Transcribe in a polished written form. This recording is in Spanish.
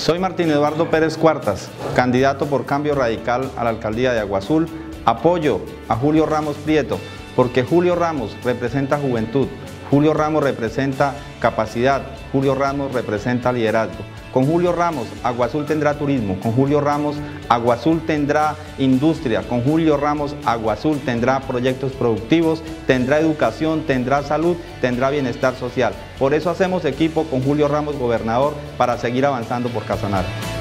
Soy Martín Eduardo Pérez Cuartas, candidato por Cambio Radical a la alcaldía de Agua Azul. Apoyo a Julio Ramos Prieto porque Julio Ramos representa juventud, Julio Ramos representa capacidad, Julio Ramos representa liderazgo. Con Julio Ramos, Agua Azul tendrá turismo, con Julio Ramos, Agua Azul tendrá industria, con Julio Ramos, Agua Azul tendrá proyectos productivos, tendrá educación, tendrá salud, tendrá bienestar social. Por eso hacemos equipo con Julio Ramos, gobernador, para seguir avanzando por Casanare.